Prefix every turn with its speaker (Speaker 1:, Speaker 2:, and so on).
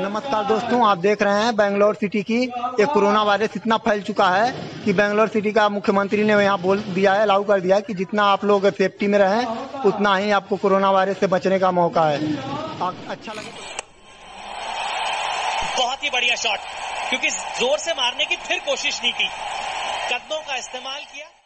Speaker 1: नमस्कार दोस्तों, आप देख रहे हैं बेंगलोर सिटी की ये कोरोना वायरस इतना फैल चुका है कि बेंगलोर सिटी का मुख्यमंत्री ने यहाँ बोल दिया है, लागू कर दिया है कि जितना आप लोग सेफ्टी में रहें उतना ही आपको कोरोना वायरस से बचने का मौका है। अच्छा लगे
Speaker 2: बहुत ही बढ़िया शॉट, क्योंकि जोर से मारने की फिर कोशिश नहीं की, कदमों का इस्तेमाल किया।